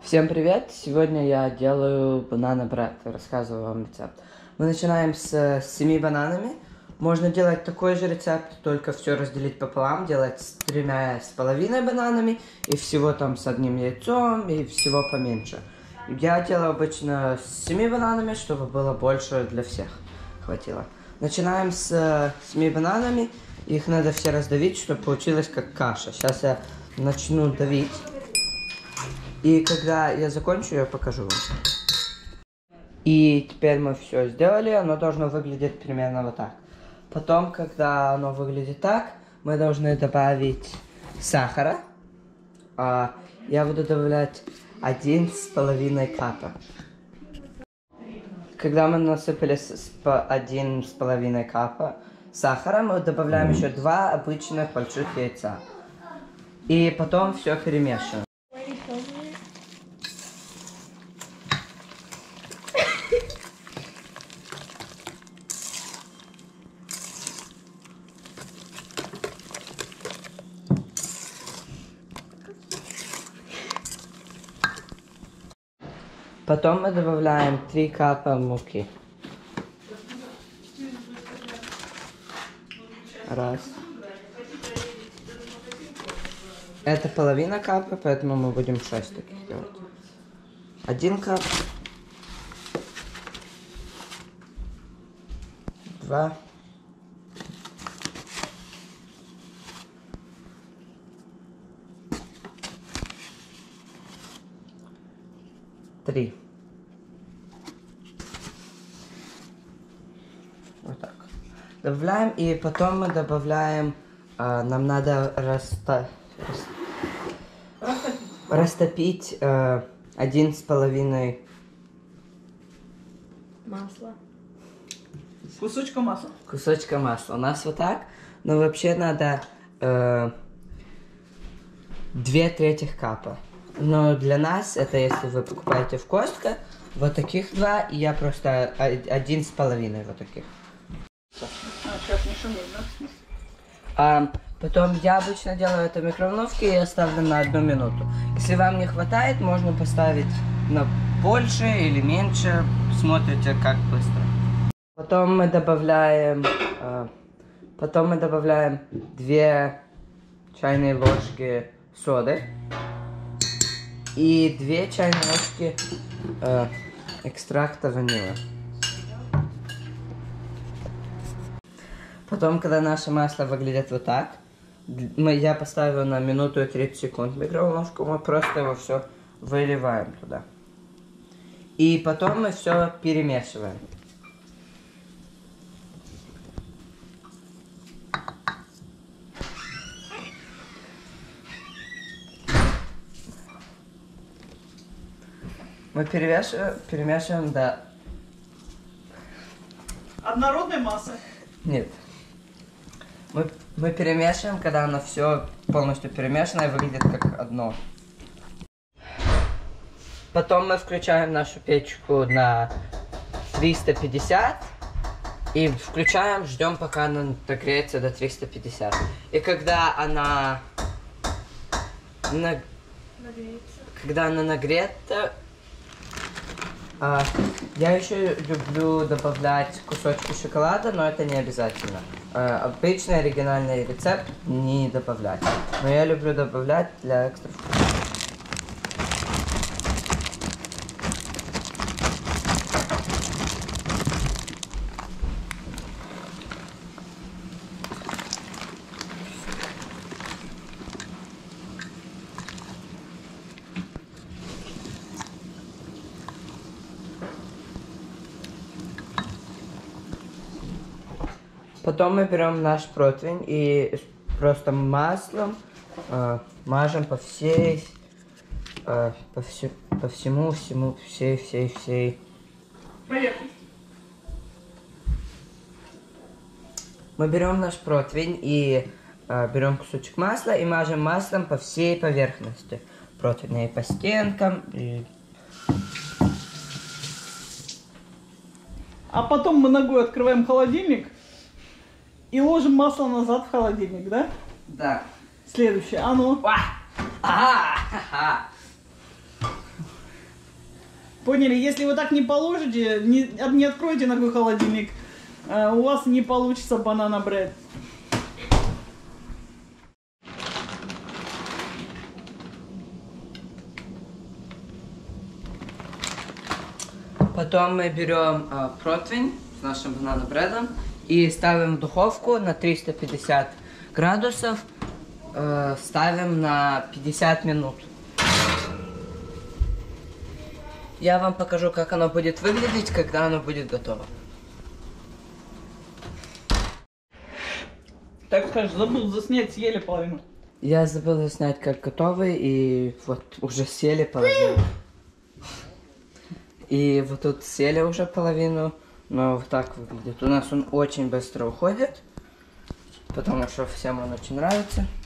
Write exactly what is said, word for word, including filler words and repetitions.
Всем привет! Сегодня я делаю банано-бред, рассказываю вам рецепт. Мы начинаем с семи бананами. Можно делать такой же рецепт, только все разделить пополам, делать с тремя с половиной бананами и всего там с одним яйцом и всего поменьше. Я делаю обычно с семи бананами, чтобы было больше для всех хватило. Начинаем с семи бананами, их надо все раздавить, чтобы получилось как каша. Сейчас я начну давить. И когда я закончу, я покажу вам. И теперь мы все сделали, оно должно выглядеть примерно вот так. Потом, когда оно выглядит так, мы должны добавить сахара. А, я буду добавлять один с половиной капа. Когда мы насыпали один с половиной капа сахара, мы добавляем еще два обычных больших яйца. И потом все перемешиваем. Потом мы добавляем три капа муки. Раз. Это половина капа, поэтому мы будем шесть таких делать. Один кап. Два. Три. Вот так. Добавляем, и потом мы добавляем, э, нам надо раста... растопить, растопить э, один с половиной масла. Кусочка масла. Кусочка масла. У нас вот так, но вообще надо э, две трети капа. Но для нас, это если вы покупаете в Костко, вот таких два, и я просто один с половиной вот таких. А, сейчас не шумит, да? А, потом я обычно делаю это в микроволновке и оставлю на одну минуту. Если вам не хватает, можно поставить на больше или меньше, смотрите как быстро. Потом мы добавляем, а, потом мы добавляем две чайные ложки соды. И две чайные ложки э, экстракта ванили. Потом, когда наше масло выглядит вот так, мы, я поставил на минуту и тридцать секунд микроволновку, мы просто его все выливаем туда. И потом мы все перемешиваем. Мы перемешиваем, перемешиваем до... Однородной массы? Нет. Мы, мы перемешиваем, когда оно все полностью перемешано и выглядит как одно. Потом мы включаем нашу печку на триста пятьдесят. И включаем, ждем, пока она нагреется до триста пятьдесят. И когда она... На... Когда она нагрета... А, я еще люблю добавлять кусочки шоколада, но это не обязательно. А, обычный оригинальный рецепт не добавлять. Но я люблю добавлять для экстра вкуса. Потом мы берем наш противень и просто маслом э, мажем по всей, э, по, все, по всему, всему, всей, всей, всей. Поехали. Мы берем наш противень и э, берем кусочек масла и мажем маслом по всей поверхности противня, и по стенкам, и... А потом мы ногой открываем холодильник и ложим масло назад в холодильник, да? Да. Следующее. А ну. Ага! Поняли? Если вы так не положите, не, не откроете ногой холодильник, э, у вас не получится банана бред. Потом мы берем э, противень с нашим бананобредом и ставим в духовку на триста пятьдесят градусов, э, ставим на пятьдесят минут. Я вам покажу, как оно будет выглядеть, когда оно будет готово. Так скажешь, забыл заснять, съели половину. Я забыл заснять, как готовый, и вот уже съели половину. И вот тут съели уже половину, но вот так выглядит. У нас он очень быстро уходит, потому что всем он очень нравится.